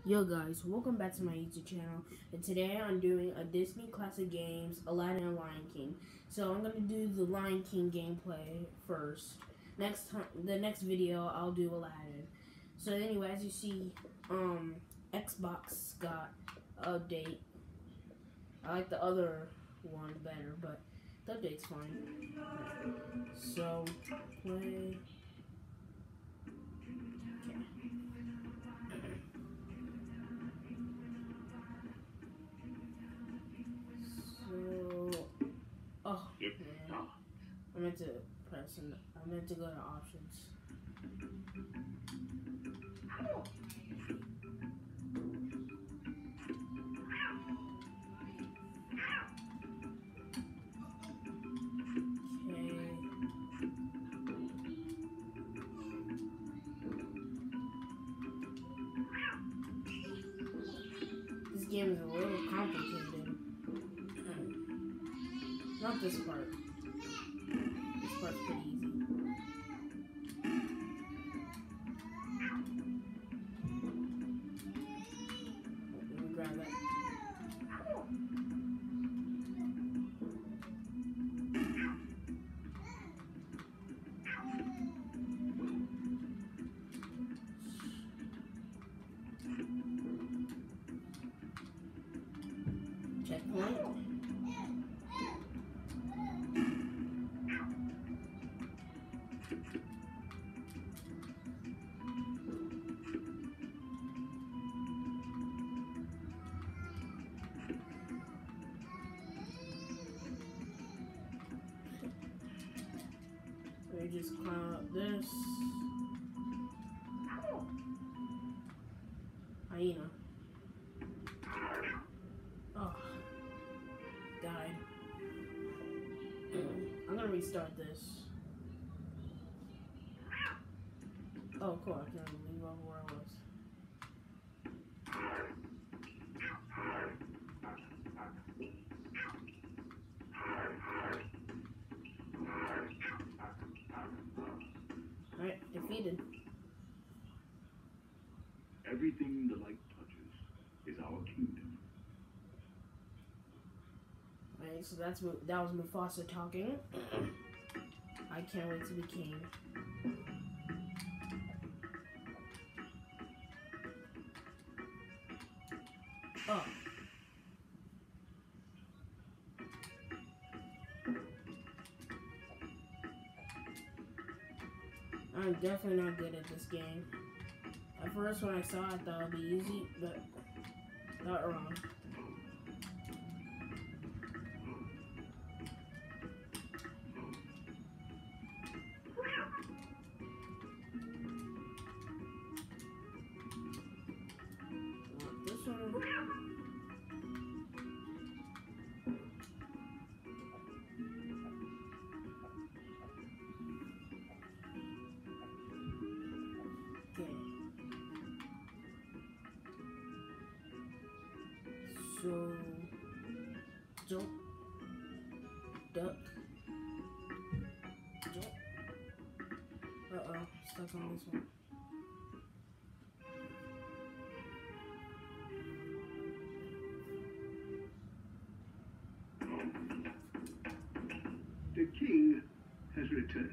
Yo guys, welcome back to my YouTube channel, and today I'm doing a Disney classic games, Aladdin and Lion King. So I'm gonna do the Lion King gameplay first. The next video I'll do Aladdin. So anyway, as you see, Xbox got an update. I like the other one better, but the update's fine. So play. Oh, man. I meant to go to options. Okay. This game is a little complicated. Not this part. This part's pretty easy. Let me grab that. Checkpoint. Let me just climb up this. Hyena. Oh. Died. I'm gonna restart this. Oh, cool. I can leave off where I was. Alright, defeated. Everything the light touches is our kingdom. Alright, so that was Mufasa talking. I can't wait to be king. Oh. I'm definitely not good at this game. At first when I saw it, I thought it would be easy, but not wrong. This one. So, jump, duck, jump. Uh-oh, stuck on this one. The king has returned.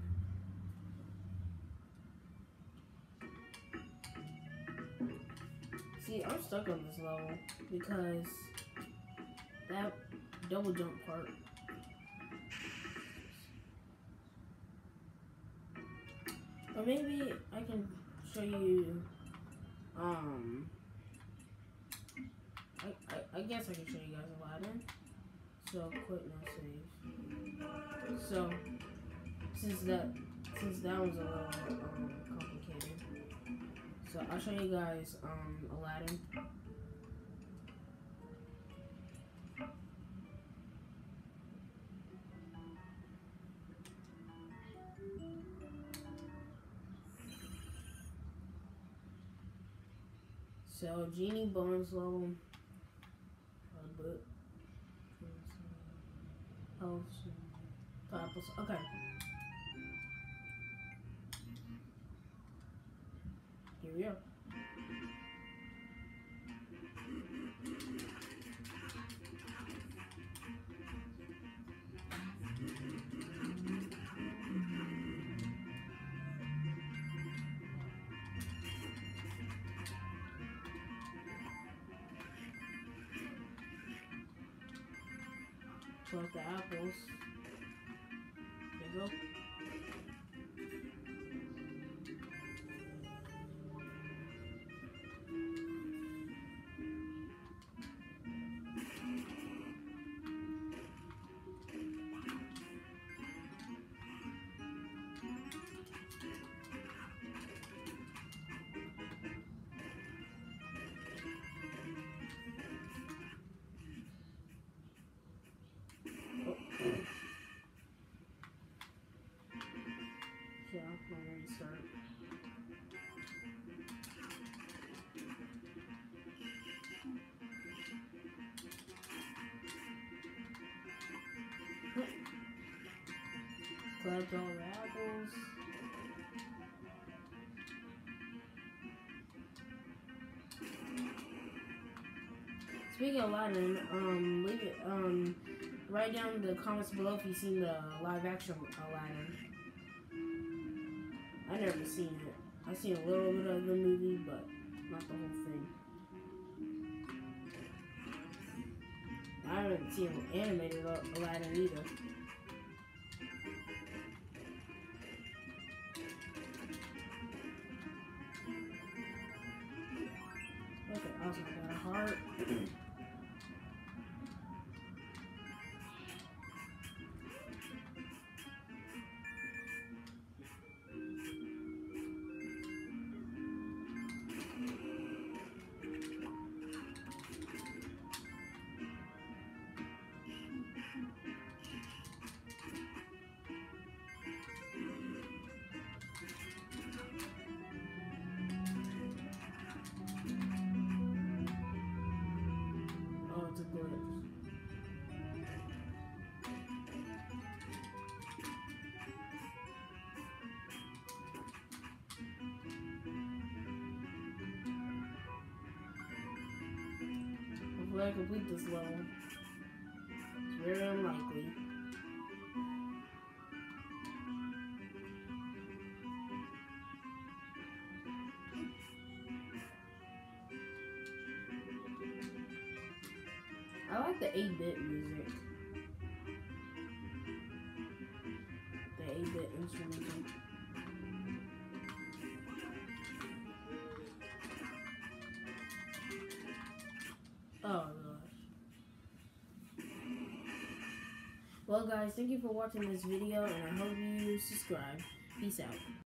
See, I'm stuck on this level because that double jump part. Or maybe I can show you, I guess I can show you guys Aladdin. So, quit no save. So, since that was a little, complicated. So, I'll show you guys, Aladdin. So, Genie bonus level. Health. Okay. Here we go. Collect the apples. There you go. Yeah, I'm ready to start. Collect all the apples. Speaking of Aladdin, leave it, write down in the comments below if you've seen the live action Aladdin. I never seen it. I've seen a little bit of the movie, but not the whole thing. I haven't seen animated Aladdin either. Okay, awesome. I got a heart. Oh, it's a glitch. Hopefully I complete this level. It's very unlikely. I like the 8-bit music. The 8-bit instrumental. Oh gosh. Well guys, thank you for watching this video and I hope you subscribe. Peace out.